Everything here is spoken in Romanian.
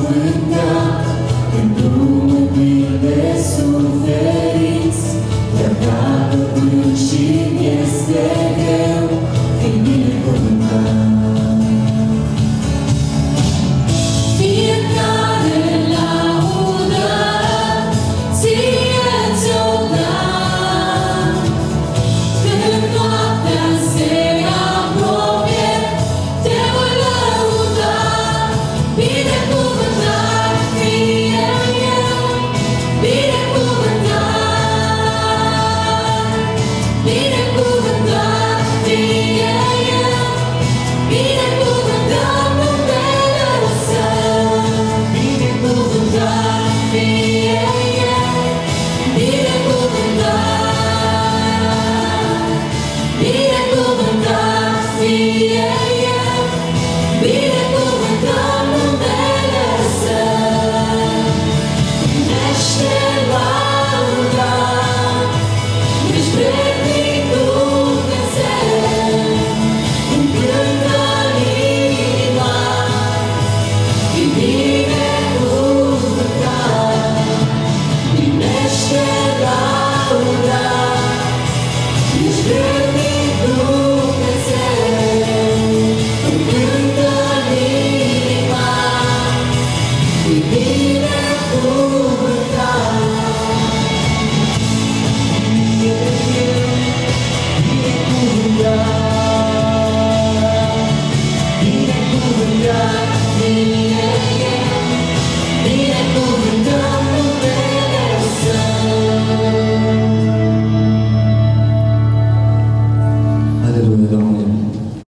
binecuvântat în drumul plin de suferinți, iar dacă până și este greu, fii binecuvântat. Fiecare laudă ție ți-o dau, când noaptea se apropie, te voi lăuda. Binecuvântat fie eu, binecuvântat, binecuvântat fie eu, binecuvântat numele Său. Binecuvântat fie eu, binecuvântat, binecuvântat fie eu, binecuvântat.